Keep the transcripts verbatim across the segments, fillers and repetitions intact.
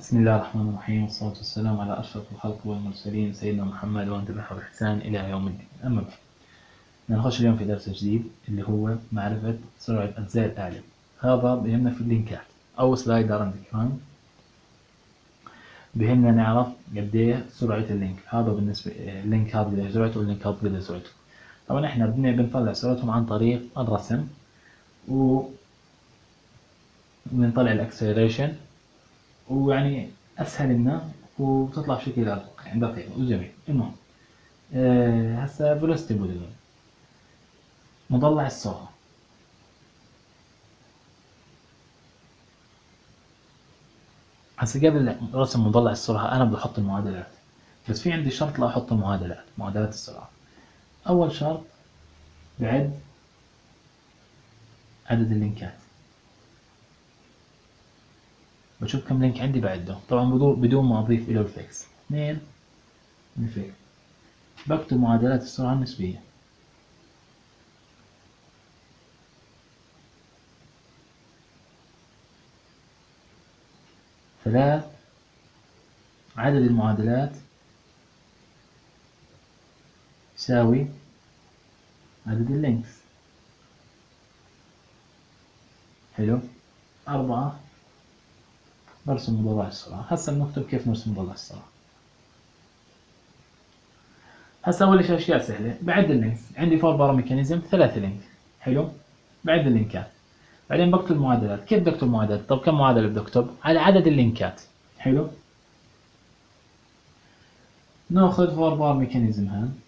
بسم الله الرحمن الرحيم، والصلاة والسلام على أشرف الخلق والمرسلين سيدنا محمد وأنت بحر الإحسان إلى يوم الدين. أما بعد، بدنا نخش اليوم في درس جديد اللي هو معرفة سرعة أجزاء الآلة. هذا بهمنا في اللينكات أو سلايدر أند كمان. بهمنا نعرف قد إيه سرعة اللينك. هذا بالنسبة اللينك هذا قد إيه سرعته واللينك هذا قد إيه سرعته. طبعا إحنا بدنا بنطلع سرعتهم عن طريق الرسم و بنطلع الأكسلريشن، ويعني أسهل لنا وبتطلع بشكل دقيق دقيق وجميل. المهم أه هسا فيلوسيتي موديلين مضلع السرعة. هسا قبل رسم مضلع السرعة أنا بدي أحط المعادلات، بس في عندي شرط لأحط المعادلات معادلات السرعة. أول شرط بعد عدد اللينكات، بشوف كم لينك عندي بعده، طبعا بدون ما أضيف إلى الفيكس. اثنين الفيكس، بكتب معادلات السرعة النسبية. ثلاث عدد المعادلات يساوي عدد اللينكس. حلو. أربعة برسم مضلع السرعة. هسا بنكتب كيف نرسم مضلع السرعة. هسا أول شيء أشياء سهلة، بعد اللينكس عندي فور بارا ميكانيزم ثلاثة لينك. حلو. بعد اللينكات، بعدين بكتب المعادلات. كيف بدي أكتب معادلات؟ طب كم معادلة بدي أكتب؟ على عدد اللينكات. حلو. ناخذ فور بار ميكانيزم هان،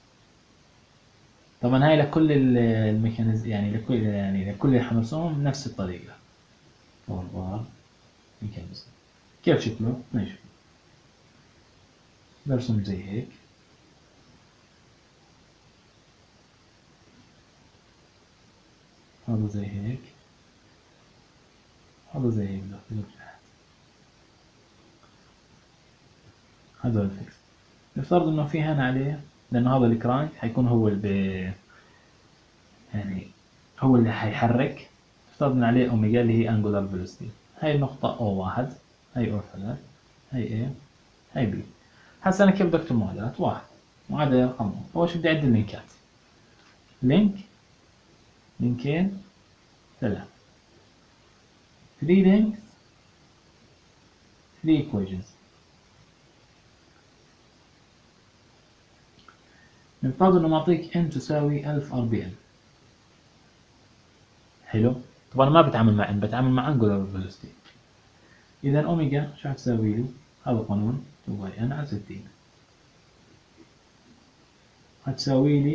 طبعا هاي لكل الميكانيزم، يعني لكل يعني لكل اللي حنرسمهم نفس الطريقة. فور بار ميكانيزم كيف شكله؟ ماشي، برسم زي هيك. هذا زي هيك، هذا زي هيك. هذا الفيكس. نفترض انه في هنا عليه، لانه هذا الكرانك حيكون هو اللي يعني هو اللي حيحرك. نفترض ان عليه اوميجا اللي هي انجولار فيلوسيتي. هاي النقطة او واحد، هاي او ثلاث، هاي ايه، هاي بي. هسا انا كيف بدي اكتب معادلات؟ واحد معادلة رقم واحد. اول شي بدي اعد اللينكات. لينك، لينكين، ثلاث. ثري لينكس، ثري ايكويشنز. نفترض انه معطيك n تساوي ألف ار بي ام. حلو. طبعا ما بتعامل مع n، بتعامل مع انجولار فيلوسيتي. اذا اوميجا شو حتساوي لي؟ هذا قانون تو باي n على ستين، هتساوي لي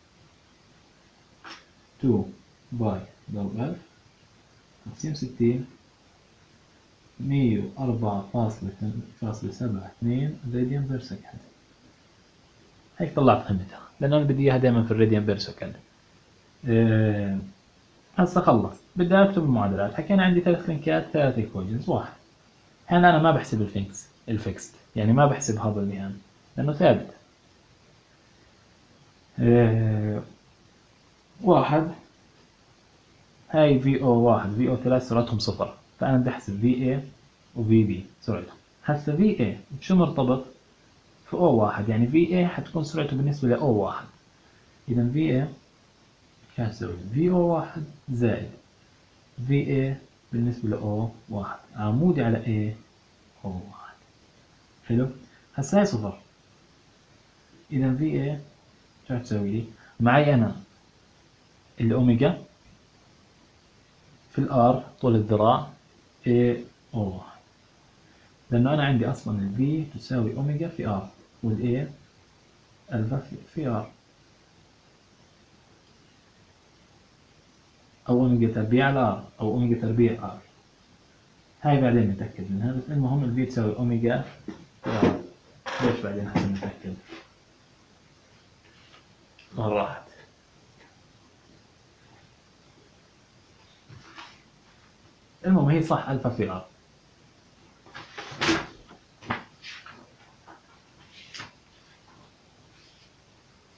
تو باي ضرب ألف تقسيم ستين، مية وأربعة فاصلة سبعة اثنين راديان بير سكند. هيك طلعت قيمتها، لأنه أنا بدي إياها دائما في الراديان بير سكند. أه هسا خلص، بدي أكتب المعادلات. حكينا عندي ثلاث لينكات، ثلاث ايكويشنز. واحد، هنا أنا ما بحسب الفيكس الفيكست، يعني ما بحسب هذا اللي هنا لأنه ثابت. أه واحد، هاي في او واحد في او ثلاثة سرعتهم صفر، فأنا بدي أحسب في اي وفي بي سرعتهم. هسا في اي بشو مرتبط؟ في او واحد، يعني في اي حتكون سرعته بالنسبة ل او واحد. إذا في اي شو هتسوي؟ في او واحد زائد في اي بالنسبة ل او واحد عمودي على اي او واحد. حلو. هسا هي صفر، إذا في اي شو هتسوي لي؟ معي أنا الأوميجا في الار طول الذراع A O واحد، لأنه أنا عندي أصلا ال V تساوي أوميجا في R، وال A ألفا في R، أو أوميجا تربيع على R، أو أوميجا تربيع R. هاي بعدين نتأكد منها، بس المهم ال V تساوي أوميجا في R. ليش بعدين حسن نتأكد؟ مرة راحت. المهم هي صح ألفا في R.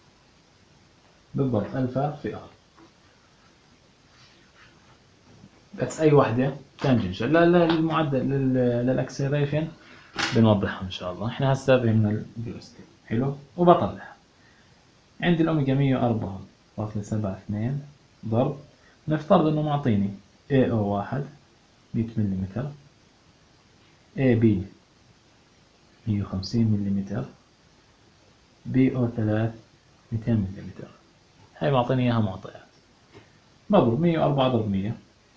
بالضبط ألفا في R. بس أي واحدة تانجنشال. لا لا للمعدل للأكسلريشن بنوضحها إن شاء الله. إحنا هسا فهمنا الفيلوسيتي. حلو. وبطلع عندي الأوميجا مية وأربعة فاصلة سبعة اثنين ضرب، نفترض إنه معطيني إيه أو واحد مية ملم، إيه بي مية وخمسين ملم، بي أو ثلاثة ميتين ملم. هاي معطيني إياها معطيات. بضرب مية وأربعة ضرب مية،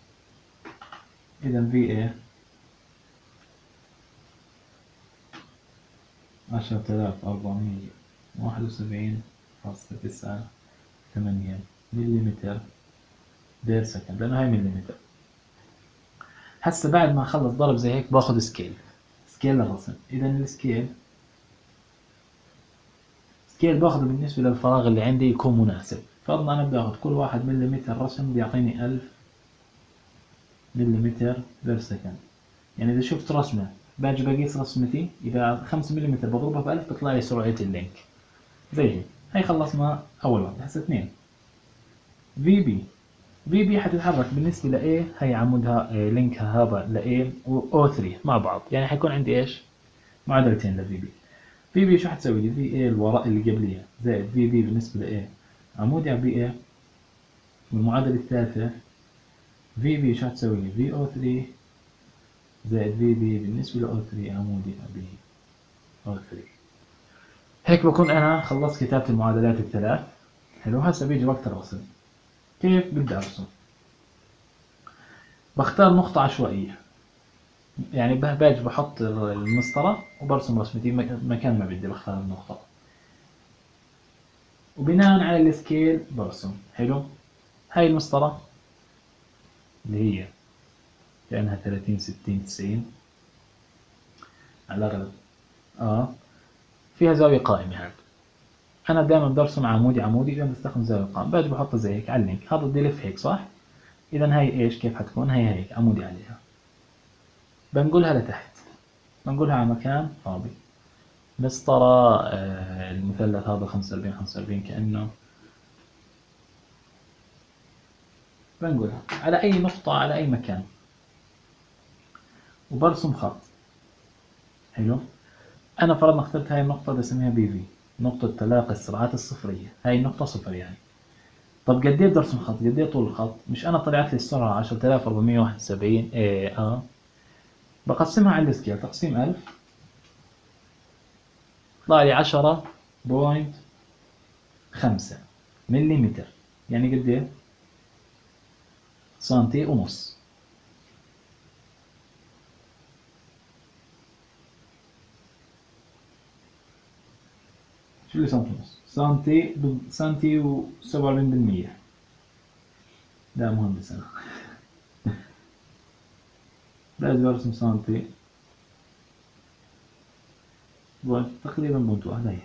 إذا في إيه عشرة آلاف أربعمية واحد وسبعين فاصلة تسعة ثمانية ملم بير سكند، لأنه هاي مليمتر. هسه بعد ما أخلص ضرب زي هيك باخذ سكيل، سكيل للرسم. إذا السكيل سكيل باخذه بالنسبة للفراغ اللي عندي يكون مناسب. فرضنا أنا بدي أخذ كل واحد مليمتر رسم بيعطيني ألف مليمتر بير سكند. يعني إذا شفت رسمة باجي بقيس رسمتي، إذا خمسة مليمتر بضربها بألف بيطلع لي سرعة اللينك زي هيك. هاي خلصنا أول واحدة. هسه اثنين في بي. في بي حتتحرك بالنسبة ل A، هي عمودها لينكها هذا ل A و أو ثلاثة مع بعض، يعني حيكون عندي إيش؟ معادلتين ل في بي. في بي شو حتسوي لي؟ في A الوراء اللي قبليها زائد في بي بالنسبة ل A عمودي على في A، والمعادلة الثالثة في بي شو حتسوي لي؟ في أو ثلاثة زائد في بي بالنسبة ل أو ثلاثة عمودي على في أو ثلاثة. هيك بكون أنا خلصت كتابة المعادلات الثلاث. حلو. هسه بيجي وقت الرسم. كيف بدي أرسم؟ بختار نقطة عشوائية، يعني باجي بحط المسطرة وبرسم رسمتي مكان ما بدي، بختار النقطة وبناء على السكيل برسم. حلو. هاي المسطرة اللي هي كأنها ثلاثين ستين تسعين على الأغلب اه فيها زاوية قائمة. هاد أنا دائما برسم عمودي عمودي، إذا بستخدم زاوية قائمة باجي بحطها زي هيك على اللينك. هذا بدي ألف هيك صح؟ إذا هاي إيش كيف حتكون؟ هي هيك عمودي عليها، بنقولها لتحت، بنقولها على مكان فاضي. مسطرة آه المثلث هذا خمسة وأربعين خمسة وأربعين كأنه، بنقولها على أي نقطة على أي مكان وبرسم خط. حلو. أنا فرضنا اخترت هاي النقطة بدي أسميها بي في، نقطة تلاقي السرعات الصفرية. هاي النقطة صفر يعني. طب قد ايه بدي ارسم خط؟ قد ايه طول الخط؟ مش أنا طلعت لي السرعة عشرة آلاف وأربعمية وواحد وسبعين إيه آه بقسمها على السكيل تقسيم ألف، طلع لي عشرة بوينت خمسة مليمتر، يعني قد ايه؟ سنتي ونص. شو اللي سنتي ونص؟ سنتي سنتي وسبعة وأربعين بالمية. لا مهندس أنا. لازم أرسم سنتي تقريبا بونت واحد. هي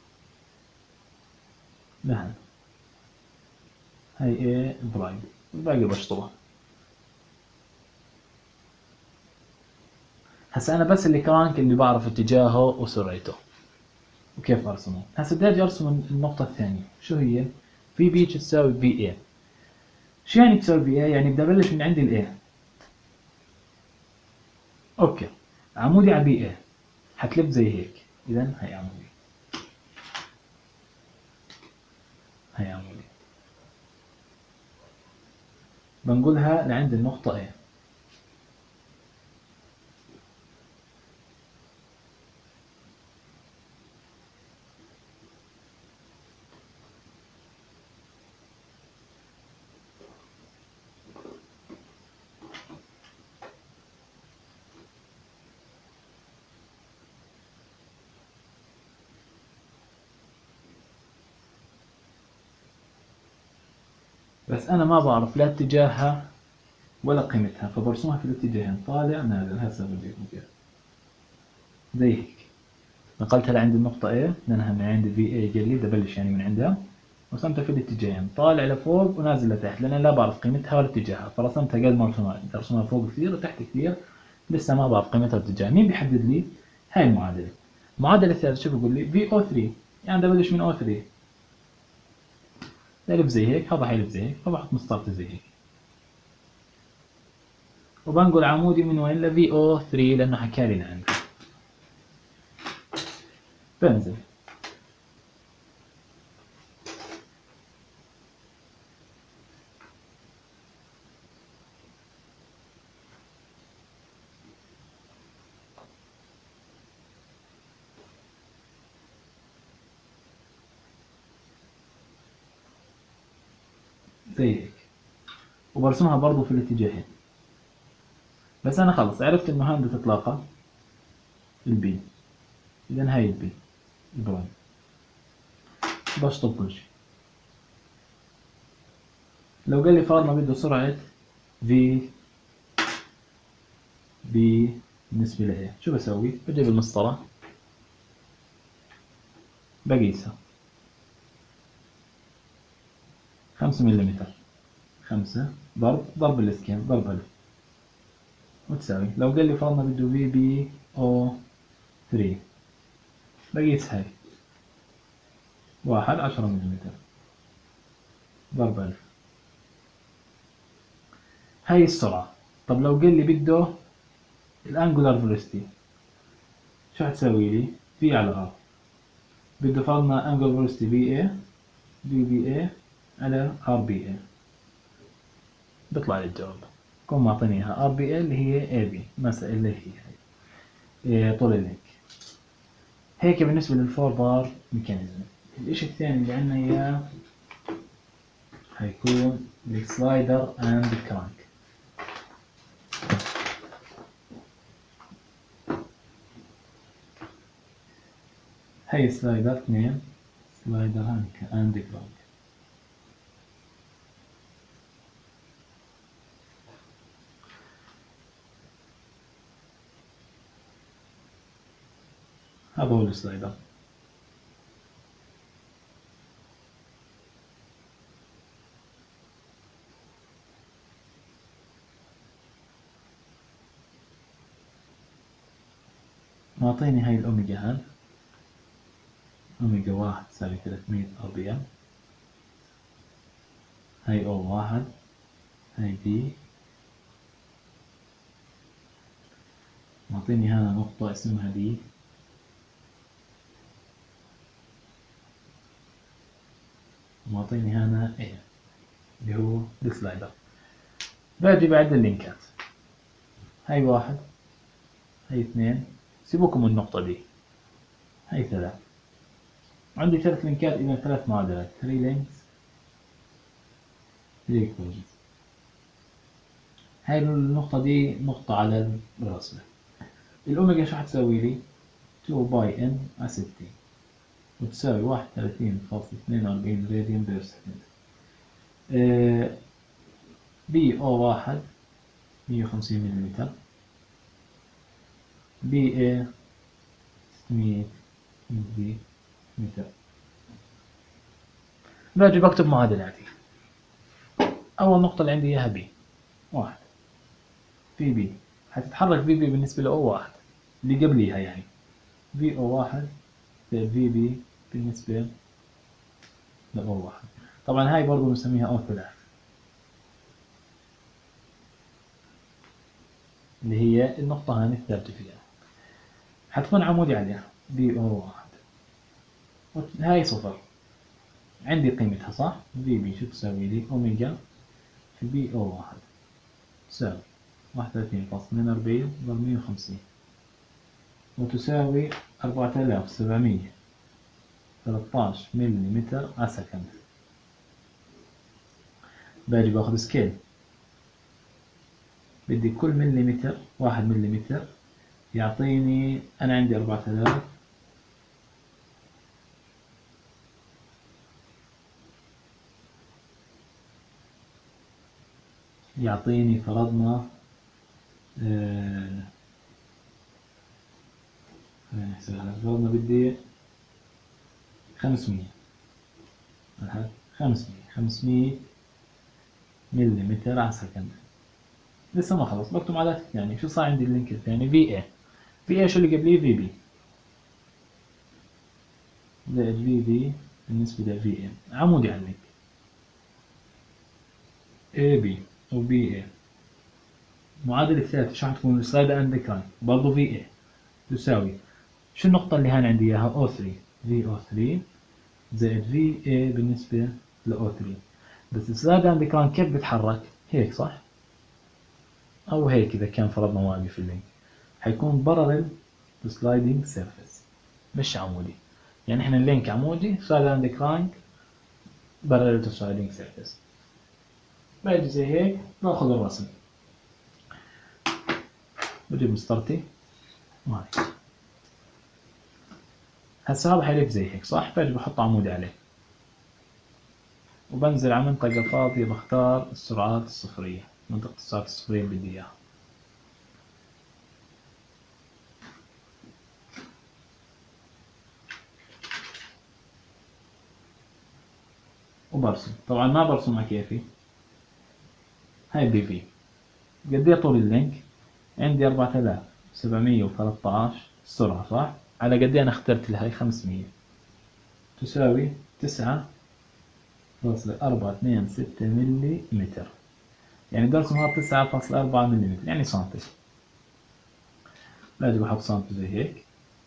لهنا هاي ايه برايم، الباقي بشطبه. هسا انا بس اللي كرانك اللي بعرف اتجاهه وسرعته وكيف ارسمه. هسا بدي اجي ارسم النقطة الثانية. شو هي؟ في بي تساوي في اي. شو يعني تساوي في اي؟ يعني بدي ابلش من عندي الاي. اوكي. عمودي على بي اي حتلف زي هيك. اذا هي عمودي، هي عمودي، بنقولها لعند النقطة A. بس أنا ما بعرف لا اتجاهها ولا قيمتها، فبرسمها في الاتجاهين طالع نازل. هسه بديكم كيف زي هيك. نقلتها لعند النقطة A لأنها من عند في A جلي، بدي أبلش يعني من عندها. رسمتها في الاتجاهين طالع لفوق ونازل لتحت، لأن لا بعرف قيمتها ولا اتجاهها، فرسمتها قد ما رسمها. بدي أرسمها فوق كثير وتحت كثير، لسه ما بعرف قيمتها واتجاهها. مين بيحدد لي؟ هاي المعادلة. المعادلة الثالثة شو بيقول لي؟ في أو ثلاثة، يعني بدي أبلش من أو ثلاثة. ألف زي هيك، هذا حيلف زي هيك، فبحط مسطرتي زي هيك. وبنقل عمودي من وين؟ ل في او ثري لأنه حكالي لعندي. بنزل زي هيك، وبرسمها برضو في الاتجاهين. بس أنا خلص عرفت إنه هاي بدها تتلاقى البي، إذا هاي البي البرايم. بشطب كل شي. لو قال لي فرضنا بده سرعة في بي بالنسبة ل A، شو بسوي؟ بجيب المسطرة بقيسها خمسة مليمتر، خمسة ضرب ضرب السكين ضرب ألف وتساوي. لو قال لي فرضنا بده في بي او ثري، بقيس هاي واحد عشرة مليمتر ضرب ألف، هاي السرعة. طب لو قال لي بده الانجولار فيلوسيتي، شو حتساوي لي؟ في على ار. بده فرضنا انجولار فيلوسيتي في اي في بي اي على ار بي اي، بيطلع لي الجواب. كون معطيني اياها ار بي اي اللي هي اي بي مسألة اللي هي هي طول اللينك. هيك بالنسبة للفور بار ميكانيزم. الاشي الثاني اللي عنا اياه هيكون السلايدر اند الكرانك. هي سلايدر اثنين، سلايدر اند كرانك. هذا هو السلايدر. معطيني هاي الأوميجا هاد، أوميجا واحد تساوي ثلاثمية ار بي ام، هاي او واحد، هاي بي. معطيني هنا نقطة اسمها دي، معطيني هنا ايه اللي هو السلايدر. باجي بعد اللينكات، هاي واحد، هاي اثنين، سيبوكم من النقطة دي، هاي ثلاث. عندي ثلاث لينكات إلى ثلاث معادلات، ثري لينكس ثري ايكويشنز. هاي النقطة دي نقطة على الرسمة. الأوميجا شو حتساوي لي؟ تو باي ان على ستين، وتساوي واحد وثلاثين فاصلة اثنين وأربعين راديان بير سكند. بي او واحد مية وخمسين ملم، بي اي ستمية ملي متر. باجي بكتب معادلاتي. أول نقطة اللي عندي إياها بي واحد، في بي حتتحرك في بي بالنسبة لأو واحد اللي قبليها، يعني في او واحد في بي بالنسبة لأو واحد. طبعا هاي برضو بنسميها او ثلاث، اللي هي النقطة هاي الثابتة فيها، حتكون عمودي عليها بي او واحد. هاي صفر، عندي قيمتها صح؟ في بي شو تساوي لي؟ أوميجا في بي او واحد تساوي واحد وثلاثين فاصلة اثنين وأربعين ضرب مية وخمسين، وتساوي أربعة آلاف وسبعمية وثلاثة عشر ملم على سكند. باجي باخذ سكيل، بدي كل مليمتر واحد مليمتر يعطيني، أنا عندي أربعة آلاف يعطيني فرضنا آه فرضنا بدي خمسمية خمسمية خمسمية مليمتر على سكند. لسه ما خلص، بكتب على الثاني. شو صار عندي اللينك الثاني؟ في اي في اي شو اللي قبليه؟ في بي زائد في بي بالنسبة ل في اي، عمودي على اللينك. اي بي و بي اي المعادلة الثالثة شو حتكون؟ السلايد اند كراين برضه في اي تساوي شو النقطة اللي هان عندي اياها؟ او ثري، في او ثري زائد في اي بالنسبة ل او ثري. بس السلايد اند كراين كيف بتحرك؟ هيك صح؟ او هيك اذا كان فرضنا واقف اللينك، حيكون parallel to sliding surface مش عمودي. يعني احنا اللينك عمودي، slide and crank parallel to sliding surface. باجي زي هيك باخذ الرسم، بجيب مسطرتي وهاي. هسا هذا حيلف زي هيك صح؟ باجي بحط عمودي عليه وبنزل على منطقة فاضية، بختار السرعات الصفرية، منطقة السرعات الصفرية اللي بدي اياها. وبرسم. طبعا ما برسمها كيفي، هاي بي في. قد ايه طول اللينك؟ عندي أربعة آلاف وسبعمية وثلاثة عشر السرعة صح؟ على قد ايه انا اخترت لهي خمسمية، تساوي تسعة فاصلة أربعة اثنين ستة ملي متر. يعني درسم هذا تسعة فاصلة أربعة ملي متر، يعني سنتي. باجي بحط سنتي زي هيك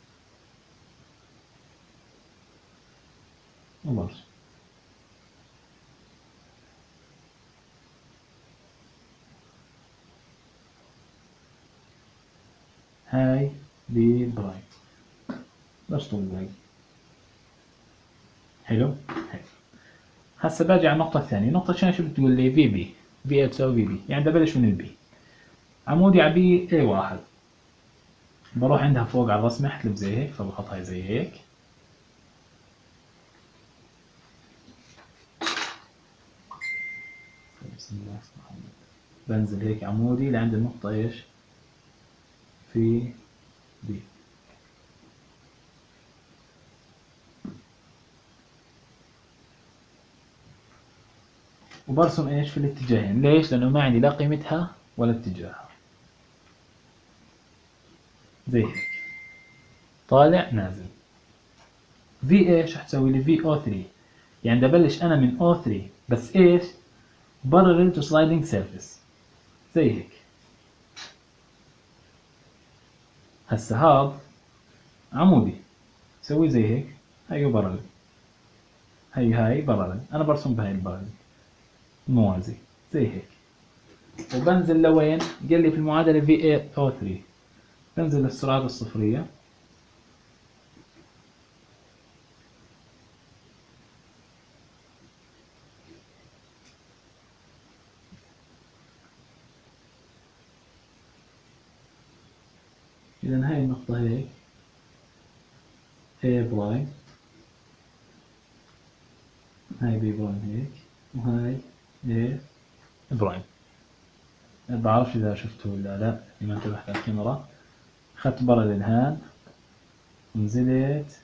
وبرسم. هاي بي برايم بشطب الباقي. حلو؟ حلو. هسا باجي على النقطة الثانية، النقطة الثانية شو بتقول لي؟ في بي، في اي تساوي في بي، يعني ببلش من البي. عمودي على بي اي واحد، بروح عندها فوق على الرسمة حتلف زي هيك، فبحط هاي زي هيك. بسم الله الرحمن الرحيم. بنزل هيك عمودي لعند النقطة ايش؟ في بي. وبرسم ايش؟ في الاتجاهين. ليش؟ لانه ما عندي لا قيمتها ولا اتجاهها. زي هيك طالع نازل. في ايش حتسوي لي؟ في او ثري، يعني بدي ابلش انا من او ثري بس ايش؟ parallel to sliding surface زي هيك. هسا هذا عمودي سوي زي هيك، هيو بارلل، هي هاي بارلل، انا برسم بهاي البارلل موازي زي هيك. وبنزل لوين؟ قال لي في المعادلة في اي او ثري، بنزل للسرعات الصفرية. إذا هاي النقطة هيك A برايم، هاي B برايم هيك، وهاي A برايم. ما بعرفش إذا شفتوا ولا لا، ما انتبهت على الكاميرا. أخذت بارلل هان ونزلت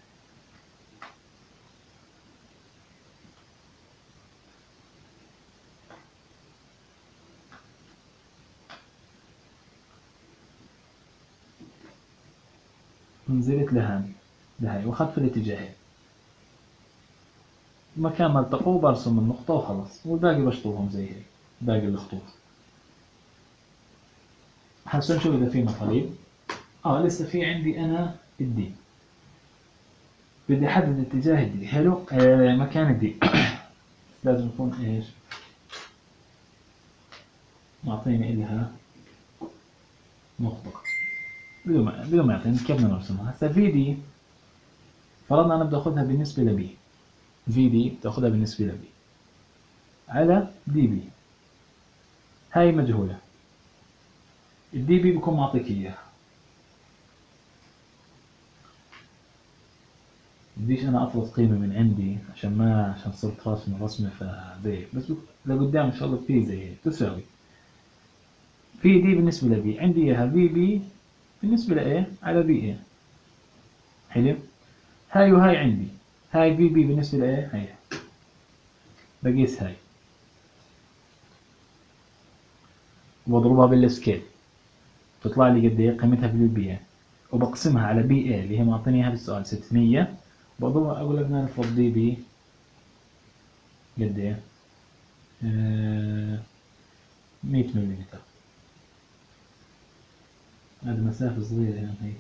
نزلت لهان لهاي، واخذت في الاتجاهين. مكان ما التقوا برسم النقطة وخلص، والباقي بشطبهم زي هيك، باقي الخطوط. هسا نشوف إذا في مطالب. اه لسه في عندي أنا الدي، بدي أحدد اتجاه الدي. حلو. آه مكان الدي لازم يكون إيش؟ معطيني إلها نقطة بدون ما بدون ما يعطيني. كيف بدنا نرسمها؟ هسا في دي فرضنا أنا بدي أخذها بالنسبة لبي، في دي بدي أخذها بالنسبة لبي على دي بي، هاي مجهولة. الدي بي بكون معطيك إياها، بديش أنا أفرض قيمة من عندي عشان ما عشان صرت راسم رسمة فزي، بس لقدام إن شاء الله في زي هيك تساوي في دي بالنسبة لبي، عندي إياها في بي بالنسبة لإيه على بي إيه. حلو. هاي وهاي عندي، هاي في بي بالنسبة لإيه؟ هاي بقيس هاي وبضربها بالسكيل تطلع لي قد ايه قيمتها في البي اي، وبقسمها على بي اي اللي هي معطيني اياها بالسؤال ستمية، بضربها. اقول لك بدنا نفرض دي بي قد ايه؟ آه مية ملم. هذه مسافة صغيرة هنا هيك.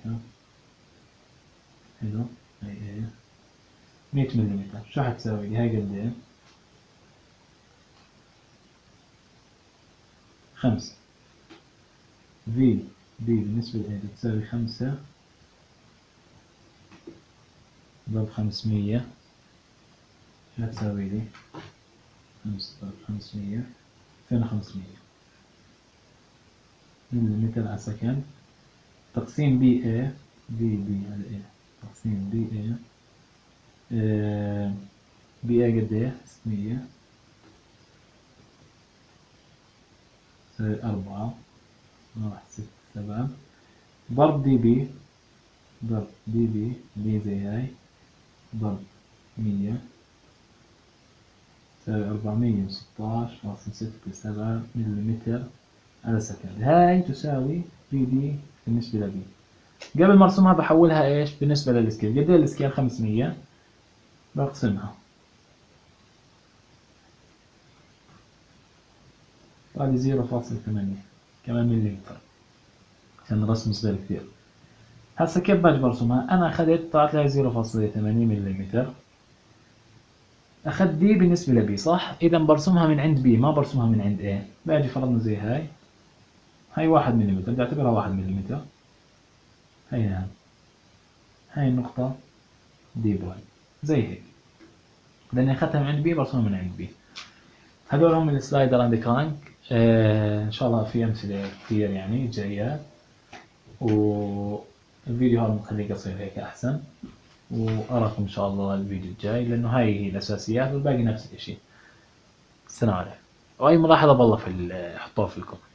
حلو. هي ايه مية ملم. شو حتساوي لي هاي قد ايه؟ خمسة. في بي بالنسبة ل A بتساوي خمسة ضرب خمسمية. شو هتساوي لي؟ خمسة ضرب خمسمية ألفين وخمسمية مليمتر على سكند. تقسيم بي A بي بي على A. تقسيم بي A بي A قد ايه؟ ستمية تساوي أربعة. واحد ستة سبعة ضرب دي بي. ضرب دي بي دي زي هاي ضرب مية تساوي أربعمية وستاش فاصلة ستة سبعة مليمتر على سكند. هاي تساوي بي دي بالنسبة لبي. قبل ما ارسمها بحولها ايش بالنسبة للسكيل. قد ايه السكيل؟ خمسمية. بقسمها. طلع صفر فاصلة ثمانية كمان مليمتر عشان الرسم صغير كثير. هسا كيف باجي برسمها؟ انا اخذت طلعت لي صفر فاصلة ثمانية مليمتر. اخذت دي بالنسبة لبي صح؟ اذا برسمها من عند بي ما برسمها من عند ايه. باجي فرضنا زي هاي. هاي واحد مليمتر بدي اعتبرها واحد مليمتر. هاي نعم. هاي النقطة دي بوي زي هيك. لاني اخذتها من عند بي برسمها من عند بي. هذول هم السلايدر اند كرانك. آه ان شاء الله في امثله كثير يعني جايات. والفيديو هذا بنخليه قصير هيك احسن. واراكم ان شاء الله الفيديو الجاي لانه هاي هي الاساسيات والباقي نفس الشيء. السلام عليكم. واي ملاحظه بالله في حطوها في الكم.